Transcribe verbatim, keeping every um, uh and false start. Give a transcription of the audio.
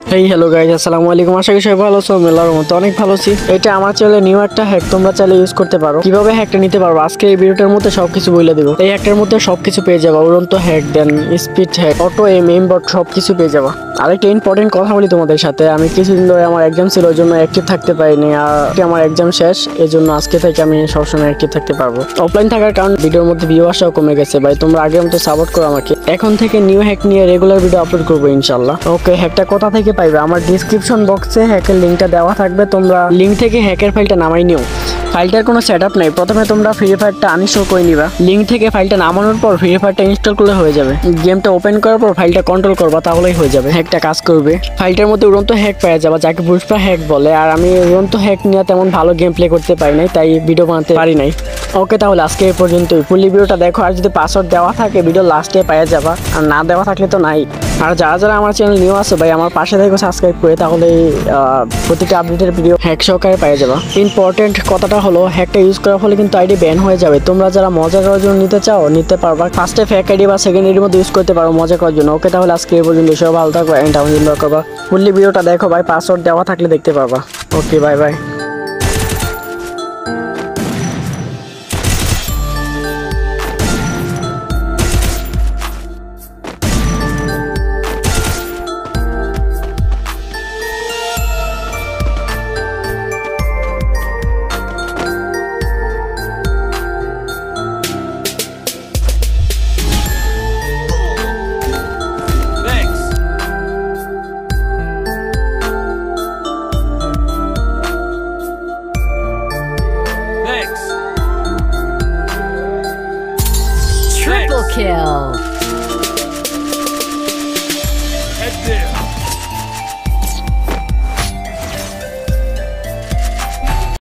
Hey hello guys, আসসালামু আলাইকুম। আশা করি সবাই ভালো আছো। আমি আল্লাহর রহমতে অনেক ভালো আছি। এটা আমার চ্যানেলে নিউ একটা হ্যাক, তোমরা চাইলে ইউজ করতে পারো। কিভাবে হ্যাকটা নিতে পারবো আজকে এই ভিডিওটার মধ্যে সবকিছু বলে দেবো। এই হ্যাকটার মধ্যে সবকিছু পেয়ে যাবা। উড়ন্ত hack, then speed hack, auto aim, aim bot সবকিছু পেয়ে যাবা। আরেকটা ইম্পর্টেন্ট কথা বলি তোমাদের সাথে, আমি কিছুদিন ধরে আমার এক্সাম ছিল, ওই জন্য অ্যাক্টিভ থাকতে পারিনি। আর আমার এক্সাম শেষ, এই জন্য আজকে থেকে আমি সবসময় অ্যাক্টিভ থাকতে পারবো। অফলাইন থাকার কারণ ভিডিওর মধ্যে ভিউ আসাও কমে গেছে। ভাই তোমরা আগের মতো সাপোর্ট করো আমাকে। এখন থেকে নিউ হ্যাক নিয়ে রেগুলার ভিডিও আপলোড করবো ইনশাল্লাহ। ওকে, হ্যাকটা কোথা থেকে পাইবে? আমার ডিসক্রিপশন বক্সে হ্যাকের লিঙ্কটা দেওয়া থাকবে, তোমরা লিঙ্ক থেকে হ্যাকের ফাইলটা নামাই নিও। ফাইলটার কোনো সেট আপ নাই, প্রথমে তোমরা ফ্রি ফায়ারটা আনইনস্টল করে নিবা। লিঙ্ক থেকে ফাইলটা নামানোর পর ফ্রি ফায়ারটা ইনস্টল করলে হয়ে যাবে। গেমটা ওপেন করার পর ফাইলটা কন্ট্রোল করবা, তাহলেই হয়ে যাবে, হ্যাকটা কাজ করবে। ফাইলটার মধ্যে উড়ন্ত হ্যাক পাওয়া যাবে, যাকে পুষ্পা হ্যাক বলে। আর আমি উড়ন্ত হ্যাক নিয়ে তেমন ভালো গেম প্লে করতে পারি নাই, তাই ভিডিও বানাতে পারি নাই। ওকে, তাহলে আজকে এই পর্যন্তই। ফুল ভিডিওটা দেখো, আর যদি পাসওয়ার্ড দেওয়া থাকে ভিডিও লাস্টে পাওয়া যাবা, আর না দেওয়া থাকলে তো নাই। আর যারা যারা আমার চ্যানেল নিউ আছে ভাই, আমার পাশে থেকে সাবস্ক্রাইব করে, তাহলে প্রতিটা আপডেটের ভিডিও হ্যাক সহকারে পাওয়া যাবে। ইম্পর্টেন্ট কথাটা হলো, হ্যাকটা ইউজ করার ফলে কিন্তু আইডি ব্যান হয়ে যাবে। তোমরা যারা মজা করার জন্য নিতে চাও নিতে পারবা, ফার্স্টে ফেক আইডি বা সেকেন্ড আইডির মধ্যে ইউজ করতে পারো মজা করার জন্য। ওকে, তাহলে আজকে এই পর্যন্ত। সব ভালো থাকবে, এন্ড করবা। ফুললি ভিডিওটা দেখো ভাই, পাসওয়ার্ড দেওয়া থাকলে দেখতে পারবা। Okay, bye by.